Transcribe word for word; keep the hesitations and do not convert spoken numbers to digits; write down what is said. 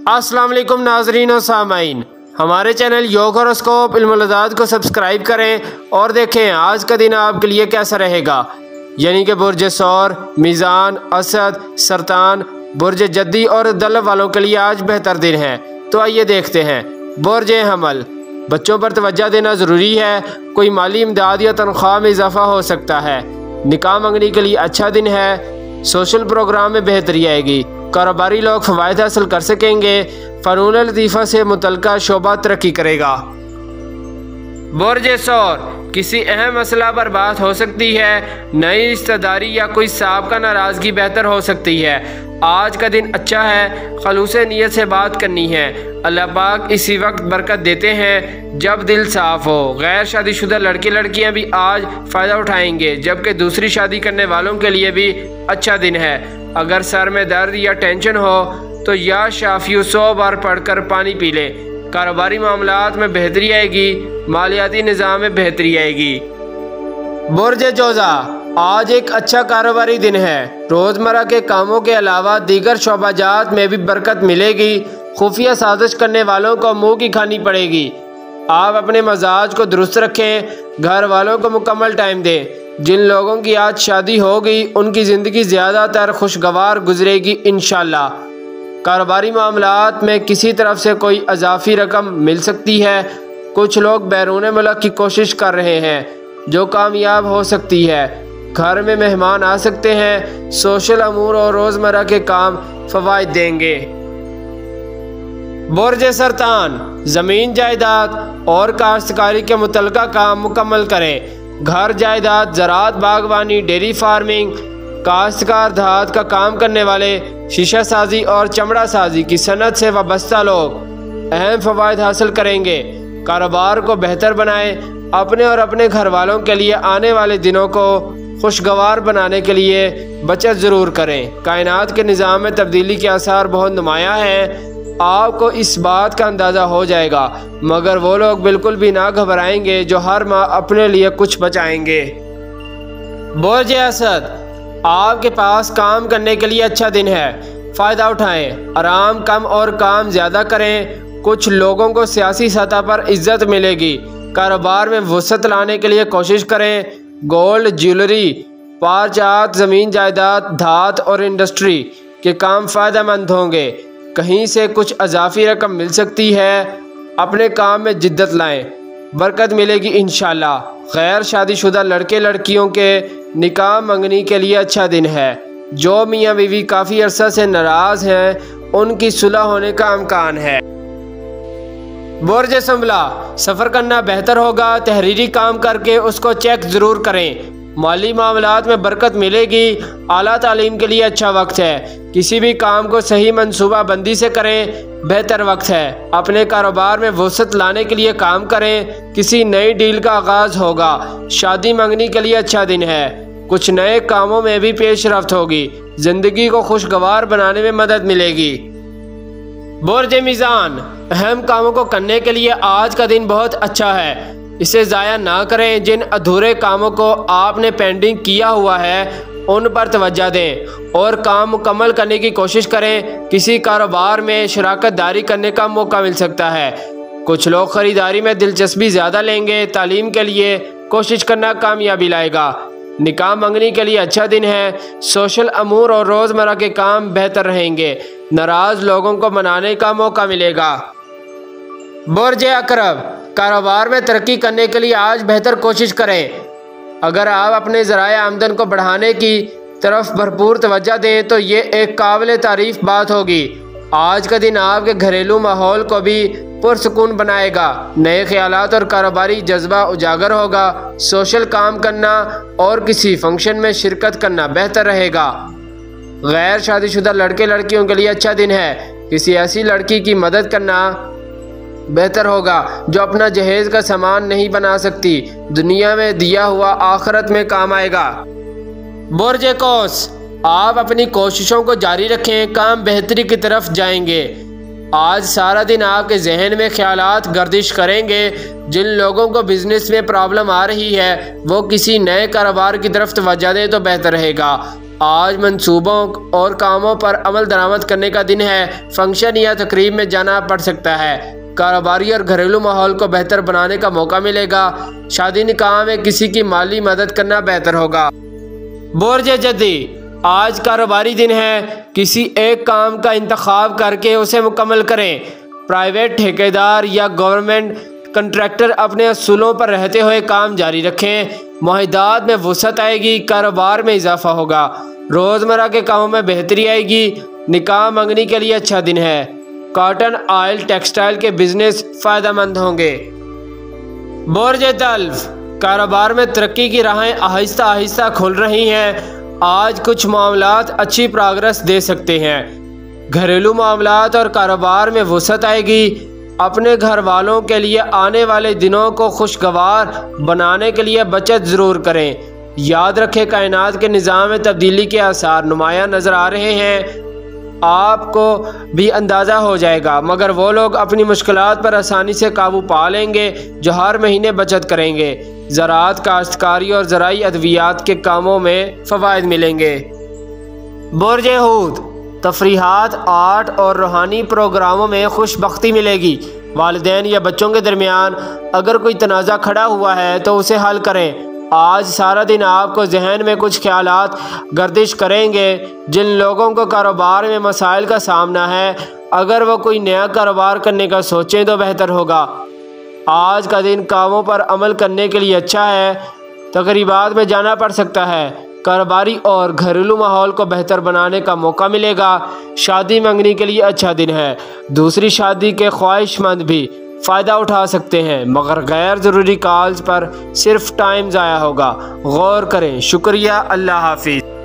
السلام علیکم ناظرین و سامعین، ہمارے چینل یوگ ہوروسکوپ علم العداد کو سبسکرائب کریں اور دیکھیں آج کا دن آپ کے لیے کیسا رہے گا۔ یعنی کہ برج ثور، میزان، اسد، سرطان، برج جدی اور دلو والوں کے لیے آج بہتر دن ہے۔ تو آئیے دیکھتے ہیں۔ برج حمل، بچوں پر توجہ دینا ضروری ہے، کوئی مالی امداد یا تنخواہ میں اضافہ ہو سکتا ہے۔ نکاح منگنی کے لیے اچھا دن ہے، سوشل پروگرام میں بہتری آئے گی، کاروباری لوگ فوائد حاصل کر سکیں گے، فنون لطیفہ سے متعلقہ شعبہ ترقی کرے گا۔ برج ثور، کسی اہم مسئلہ پر بات ہو سکتی ہے، نئی رشتہ داری یا کوئی سابقہ ناراضگی بہتر ہو سکتی ہے۔ آج کا دن اچھا ہے، خلوص نیت سے بات کرنی ہے، اللہ پاک اسی وقت برکت دیتے ہیں جب دل صاف ہو۔ غیر شادی شدہ لڑکے لڑکیاں بھی آج فائدہ اٹھائیں گے، جبکہ دوسری شادی کرنے والوں کے لیے بھی اچھا دن ہے۔ اگر سر میں درد یا ٹینشن ہو تو یا شافیو سو بار پڑھ کر پانی پی لیں۔ کاروباری معاملات میں بہتری آئے گی، مالیاتی نظام میں بہتری آئے گی۔ برج جوزا، آج ایک اچھا کاروباری دن ہے، روزمرہ کے کاموں کے علاوہ دیگر شعبہ جات میں بھی برکت ملے گی۔ خفیہ سازش کرنے والوں کو منہ کی کھانی پڑے گی۔ آپ اپنے مزاج کو درست رکھیں، گھر والوں کو مکمل ٹائم دیں۔ جن لوگوں کی آج شادی ہوگی ان کی زندگی زیادہ تر خوشگوار گزرے گی انشاءاللہ۔ کاروباری معاملات میں کسی طرف سے کوئی اضافی رقم مل سکتی ہے۔ کچھ لوگ بیرون ملک کی کوشش کر رہے ہیں جو کامیاب ہو سکتی ہے۔ گھر میں مہمان آ سکتے ہیں، سوشل امور اور روزمرہ کے کام فوائد دیں گے۔ برج سرطان، زمین جائیداد اور کاشتکاری کے متعلقہ کام مکمل کریں۔ گھر، جائیداد، زراعت، باغبانی، ڈیری فارمنگ، کاشتکار، دھات کا کام کرنے والے، شیشہ سازی اور چمڑا سازی کی صنعت سے وابستہ لوگ اہم فوائد حاصل کریں گے۔ کاروبار کو بہتر بنائیں، اپنے اور اپنے گھر والوں کے لیے آنے والے دنوں کو خوشگوار بنانے کے لیے بچت ضرور کریں۔ کائنات کے نظام میں تبدیلی کے آثار بہت نمایاں ہیں، آپ کو اس بات کا اندازہ ہو جائے گا، مگر وہ لوگ بالکل بھی نہ گھبرائیں گے جو ہر ماہ اپنے لیے کچھ بچائیں گے۔ برج اسد، آپ کے پاس کام کرنے کے لیے اچھا دن ہے، فائدہ اٹھائیں، آرام کم اور کام زیادہ کریں۔ کچھ لوگوں کو سیاسی سطح پر عزت ملے گی۔ کاروبار میں وسعت لانے کے لیے کوشش کریں۔ گولڈ، جیولری، پارچات، زمین جائیداد، دھات اور انڈسٹری کے کام فائدہ مند ہوں گے۔ کہیں سے کچھ اضافی رقم مل سکتی ہے، اپنے کام میں جدت لائیں، برکت ملے گی انشاءاللہ۔ غیر شادی شدہ لڑکے لڑکیوں کے نکاح منگنی کے لیے اچھا دن ہے۔ جو میاں بیوی کافی عرصہ سے ناراض ہیں ان کی صلح ہونے کا امکان ہے۔ برج سنبلا، سفر کرنا بہتر ہوگا، تحریری کام کر کے اس کو چیک ضرور کریں۔ مالی معاملات میں برکت ملے گی، اعلیٰ تعلیم کے لیے اچھا وقت ہے۔ کسی بھی کام کو صحیح منصوبہ بندی سے کریں، بہتر وقت ہے۔ اپنے کاروبار میں وسعت لانے کے لیے کام کریں، کسی نئی ڈیل کا آغاز ہوگا۔ شادی منگنی کے لیے اچھا دن ہے، کچھ نئے کاموں میں بھی پیش رفت ہوگی، زندگی کو خوشگوار بنانے میں مدد ملے گی۔ برج میزان، اہم کاموں کو کرنے کے لیے آج کا دن بہت اچھا ہے، اسے ضائع نہ کریں۔ جن ادھورے کاموں کو آپ نے پینڈنگ کیا ہوا ہے ان پر توجہ دیں اور کام مکمل کرنے کی کوشش کریں۔ کسی کاروبار میں شراکت داری کرنے کا موقع مل سکتا ہے۔ کچھ لوگ خریداری میں دلچسپی زیادہ لیں گے۔ تعلیم کے لیے کوشش کرنا کامیابی لائے گا۔ نکاح منگنی کے لیے اچھا دن ہے، سوشل امور اور روزمرہ کے کام بہتر رہیں گے۔ ناراض لوگوں کو منانے کا موقع ملے گا۔ برج عقرب، کاروبار میں ترقی کرنے کے لیے آج بہتر کوشش کریں۔ اگر آپ اپنے ذرائع آمدن کو بڑھانے کی طرف بھرپور توجہ دیں تو یہ ایک قابل تعریف بات ہوگی۔ آج کا دن آپ کے گھریلو ماحول کو بھی پرسکون بنائے گا، نئے خیالات اور کاروباری جذبہ اجاگر ہوگا۔ سوشل کام کرنا اور کسی فنکشن میں شرکت کرنا بہتر رہے گا۔ غیر شادی شدہ لڑکے لڑکیوں کے لیے اچھا دن ہے، کسی ایسی لڑکی کی مدد کرنا بہتر ہوگا جو اپنا جہیز کا سامان نہیں بنا سکتی۔ دنیا میں دیا ہوا آخرت میں کام آئے گا۔ برج قوس، آپ اپنی کوششوں کو جاری رکھیں، کام بہتری کی طرف جائیں گے۔ آج سارا دن آپ کے ذہن میں خیالات گردش کریں گے۔ جن لوگوں کو بزنس میں پرابلم آ رہی ہے وہ کسی نئے کاروبار کی طرف توجہ دیں تو بہتر رہے گا۔ آج منصوبوں اور کاموں پر عمل درآمد کرنے کا دن ہے۔ فنکشن یا تقریب میں جانا پڑ سکتا ہے۔ کاروباری اور گھریلو ماحول کو بہتر بنانے کا موقع ملے گا۔ شادی نکاح میں کسی کی مالی مدد کرنا بہتر ہوگا۔ برج جدی، آج کاروباری دن ہے۔ کسی ایک کام کا انتخاب کر کے اسے مکمل کریں۔ پرائیویٹ ٹھیکیدار یا گورنمنٹ کنٹریکٹر اپنے اصولوں پر رہتے ہوئے کام جاری رکھیں۔ معاہدات میں وسعت آئے گی، کاروبار میں اضافہ ہوگا۔ روزمرہ کے کاموں میں بہتری آئے گی۔ نکاح منگنی کے لیے اچھا دن ہے۔ کاٹن، آئل، ٹیکسٹائل کے بزنس فائدہ مند ہوں گے۔ برج طلف، کاروبار میں ترقی کی راہیں آہستہ آہستہ کھل رہی ہیں۔ آج کچھ معاملات اچھی پروگرس دے سکتے ہیں۔ گھریلو معاملات اور کاروبار میں وسعت آئے گی۔ اپنے گھر والوں کے لیے آنے والے دنوں کو خوشگوار بنانے کے لیے بچت ضرور کریں۔ یاد رکھیں، کائنات کے نظام میں تبدیلی کے آثار نمایاں نظر آ رہے ہیں۔ آپ کو بھی اندازہ ہو جائے گا، مگر وہ لوگ اپنی مشکلات پر آسانی سے قابو پا لیں گے جو ہر مہینے بچت کریں گے۔ زراعت، کاشتکاری اور زرعی ادویات کے کاموں میں فوائد ملیں گے۔ برج حوت، تفریحات، آرٹ اور روحانی پروگراموں میں خوش بختی ملے گی۔ والدین یا بچوں کے درمیان اگر کوئی تنازع کھڑا ہوا ہے تو اسے حل کریں۔ آج سارا دن آپ کو ذہن میں کچھ خیالات گردش کریں گے۔ جن لوگوں کو کاروبار میں مسائل کا سامنا ہے، اگر وہ کوئی نیا کاروبار کرنے کا سوچیں تو بہتر ہوگا۔ آج کا دن کاموں پر عمل کرنے کے لیے اچھا ہے۔ تقریبات میں جانا پڑ سکتا ہے۔ کاروباری اور گھریلو ماحول کو بہتر بنانے کا موقع ملے گا۔ شادی منگنی کے لیے اچھا دن ہے۔ دوسری شادی کے خواہش مند بھی فائدہ اٹھا سکتے ہیں، مگر غیر ضروری کالز پر صرف ٹائم ضائع ہوگا۔ غور کریں۔ شکریہ۔ اللہ حافظ۔